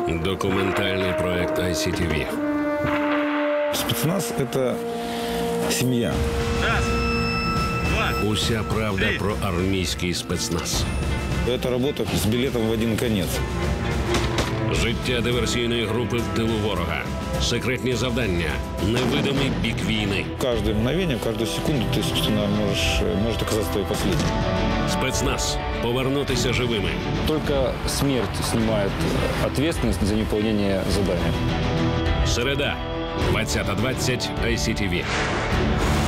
Документальный проект ICTV. Спецназ – это семья. Раз, два, Уся правда про армійський спецназ. Это работа с билетом в один конец. Життя диверсійної групи в тилу ворога. Секретні завдання. Невидимий бік війни. Каждое мгновение, каждую секунду ты, собственно, может оказаться твоей последней. Спецназ. Повернутися живими. Только смерть снимает ответственность за невыполнение задания. Середа. 20:20 ICTV.